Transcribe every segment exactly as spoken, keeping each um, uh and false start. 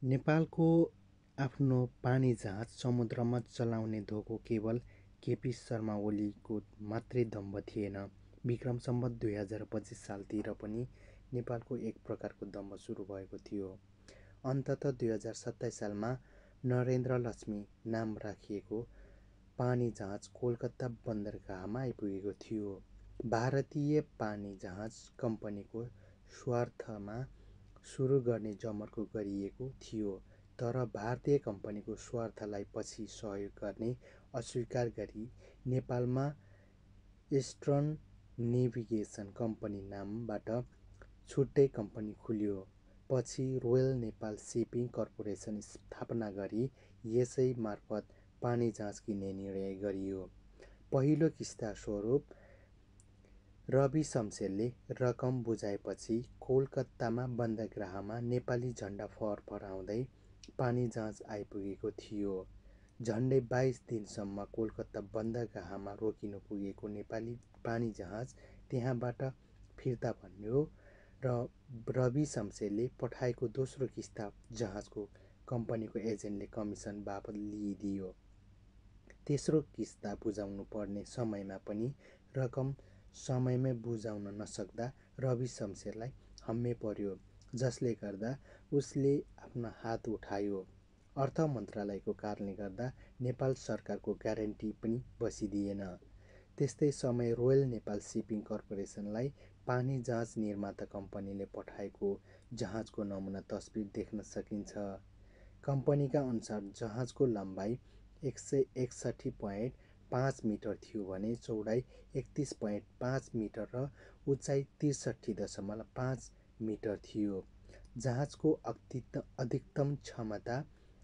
नेपालको आफ्नो पानी जहाज समुद्रमा चलाउने धोको केवल केपी शर्मा ओलीको मात्रै दम्भ थिएन। विक्रम सम्वत दुई हजार पच्चिस सालतिर पनि नेपालको एक प्रकारको दम्भ सुरु भएको थियो। अन्तत दुई हजार सत्ताइस सालमा नरेन्द्र लक्ष्मी नाम राखिएको पानी जहाज कोलकाता बन्दरगाहमा आइपुगेको थियो। भारतीय पानी जहाज कम्पनीको स्वार्थमा सुरु गर्ने जमर्को गरिएको थियो, तर भारतीय कम्पनीको स्वार्थलाई पछि सहयोग गर्ने अस्वीकार गरी नेपालमा इस्टर्न नेभिगेसन कम्पनी नामबाट छुट्टै कम्पनी खुल्यो। पछि रोयल नेपाल सिपिङ कर्पोरेसन स्थापना गरी यसै मार्फत पानी जहाज किन्ने निर्णय गरियो। पहिलो किस्ता स्वरूप रवि शमशेरले रकम बुझाएपछि कोलकातामा बन्दरगाहमा नेपाली झण्डा फहराउँदै पानी जहाज आइपुगेको थियो। झन्डै बाइस दिनसम्म कोलकाता बन्दरगाहमा रोकिनु पुगेको नेपाली पानी जहाज त्यहाँबाट फिर्ता भन्यो र रवि शमशेरले पठाएको दोस्रो किस्ता जहाजको कम्पनीको एजेन्टले कमिसन बापत लिइदियो। तेस्रो किस्ता बुझाउनु पर्ने समयमा पनि रकम समयमै बुझाउन नसक्दा रवि शमशेरलाई हम्मे पर्यो, जसले गर्दा उसले आफ्नो हात उठायो। अर्थ मन्त्रालयको कारणले गर्दा नेपाल सरकारको ग्यारेन्टी पनि बसिदिएन। त्यस्तै समय रोयल नेपाल सिपिङ कर्पोरेसनलाई पानी जहाज निर्माता कम्पनीले पठाएको जहाजको नमुना तस्बिर देख्न सकिन्छ। कम्पनीका अनुसार जहाजको लम्बाइ एक सय एकसठी पोइन्ट पाँच मिटर थियो भने चौडाइ एकतिस पोइन्ट पाँच मिटर र उचाइ त्रिसठी दशमलव पाँच मिटर थियो। जहाजको अधिकतम क्षमता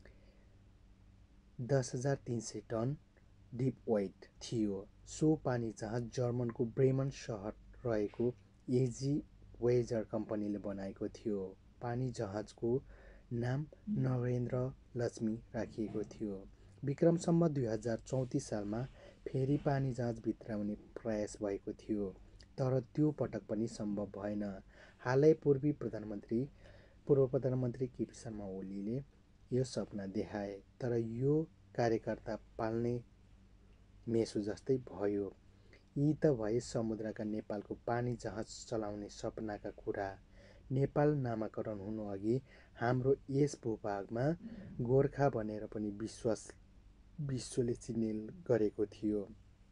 दस हजार तीन सय टन डिपवेट थियो। सो पानी जहाज जर्मनको ब्रेमन सहर रहेको एजी वेजर कम्पनीले बनाएको थियो। पानी जहाजको नाम नरेन्द्र लक्ष्मी राखिएको थियो। विक्रम सम्वत दुई हजार चौतिस सालमा फेरि पानी जहाज भित्राउने प्रयास भएको थियो, तर त्यो पटक पनि सम्भव भएन। हालै पूर्वी प्रधानमन्त्री पूर्व प्रधानमन्त्री केपी शर्मा ओलीले यो सपना देखाए, तर यो कार्यकर्ता पाल्ने मेसो जस्तै भयो। यी त भए समुद्रका नेपालको पानी जहाज चलाउने सपनाका कुरा। नेपाल नामाकरण हुनु अघि हाम्रो यस भूभागमा गोर्खा भनेर पनि विश्वास विश्वले चिन्ने गरेको थियो।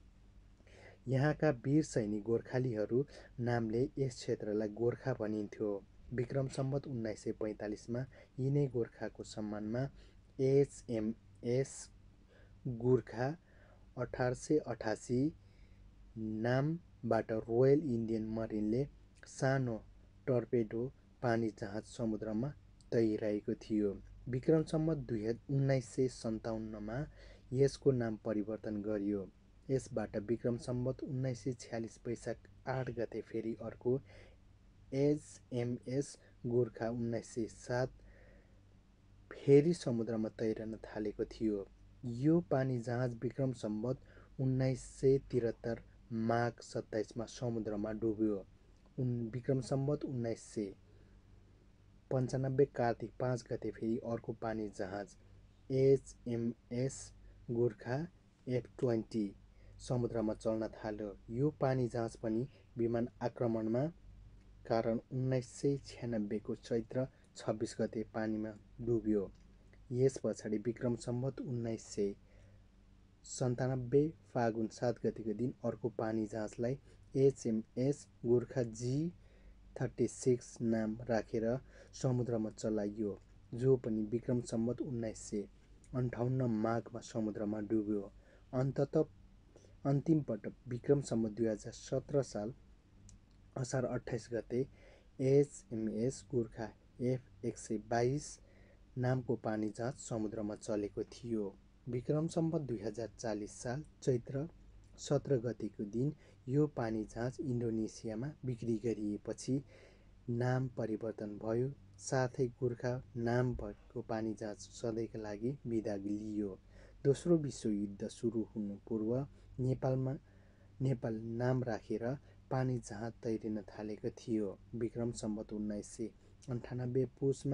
यहाँका वीर सैनिक गोर्खालीहरू नामले यस क्षेत्रलाई गोर्खा भनिन्थ्यो। विक्रम सम्वत उन्नाइस सय पैँतालिसमा यिनै गोर्खाको सम्मानमा एचएमएस गुर्खा अठार सय अठासी नामबाट रोयल इन्डियन मरिनले सानो टर्पेडो पानी जहाज समुद्रमा तैरिरहेको थियो। विक्रम सम्वत दुई उन्नाइस सय सन्ताउन्नमा यसको नाम परिवर्तन गरियो। यसबाट विक्रम सम्वत उन्नाइस सय छ्यालिस वैशाख आठ गते फेरि अर्को एचएमएस गुर्खा उन्नाइस सय सात फेरि समुद्रमा तैरन थालेको थियो। यो पानी जहाज विक्रम सम्वत उन्नाइस सय त्रिहत्तर माघ सत्ताइसमा समुद्रमा डुब्यो। विक्रम सम्वत उन्नाइस सय पन्चानब्बे कार्तिक पाँच गते फेरि अर्को पानी जहाज एचएमएस गुर्खा एफ ट्वेन्टी समुद्रमा चल्न थाल्यो। यो पानी जहाज पनि विमान आक्रमणमा कारण उन्नाइस सय छ्यानब्बेको चैत्र छब्बिस गते पानीमा डुब्यो। यस पछाडि विक्रम सम्वत उन्नाइस सय सन्तानब्बे फागुन सात गतेको दिन अर्को पानी जहाजलाई HMS Gurkha G thirty six नाम राखेर समुद्रमा चलाइयो, जो पनि विक्रम सम्वत उन्नाइस सय अन्ठाउन्न माघमा समुद्रमा डुब्यो। अन्तत अन्तिम पटक विक्रम सम्वत दुई हजार सत्र साल असार अट्ठाइस गते एचएमएस गुर्खा एफ एक सय बाइस नामको पानी जहाज समुद्रमा चलेको थियो। विक्रम सम्वत दुई हजार चालिस साल चैत्र सत्र गतेको दिन यो पानी जहाज इन्डोनेसियामा बिक्री गरिएपछि नाम परिवर्तन भयो, साथै गुर्खा नाम भएको पानी जहाज सधैँका लागि बिदा लियो। दोस्रो विश्वयुद्ध सुरु हुनु पूर्व नेपालमा नेपाल नाम राखेर पानी जहाज तैरिन थालेको थियो। विक्रम सम्वत उन्नाइस सय अन्ठानब्बे पुसमा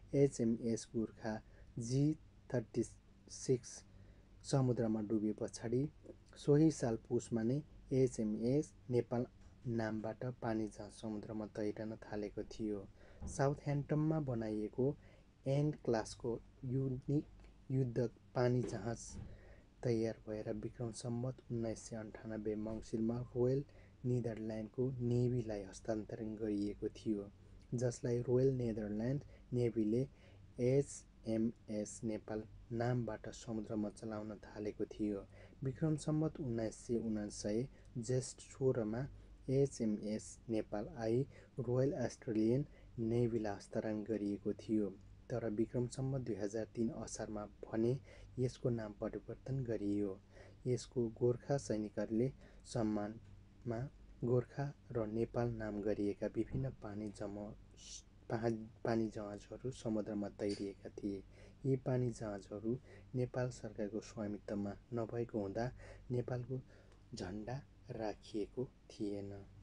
HMS Gorkha G thirty six समुद्रमा डुबे पछाडि सोही साल पुसमा नै एचएमएस नेपाल नामबाट पानी जहाज समुद्रमा तैरन थालेको थियो। साउथह्याम्पटनमा बनाइएको एन क्लासको युनिक युद्ध पानी जहाज तयार भएर विक्रम सम्वत उन्नाइस सय अन्ठानब्बे मङ्सिरमा रोयल नेदरल्यान्डको नेभीलाई हस्तान्तरण गरिएको थियो, जसलाई रोयल नेदरल्यान्ड नेभीले एचएमएस नेपाल नामबाट समुद्रमा चलाउन थालेको थियो। विक्रम सम्वत उन्नाइस सय उनान्सय जेष्ठ सोह्रमा एचएमएस नेपाल आई रोयल अस्ट्रेलियन नेभीलाई हस्तान्तरण गरिएको थियो, तर विक्रम सम्वत दुई हजार तीन असारमा भने यसको नाम परिवर्तन गरियो। यसको गोर्खा सैनिकहरूले सम्मानमा गोर्खा र नेपाल नाम गरिएका विभिन्न पानी जम पानी जहाजहरू समुद्रमा तैरिएका थिए। यी पानी जहाजहरू नेपाल सरकारको स्वामित्वमा नभएको हुँदा नेपालको झन्डा राखिएको थिएन।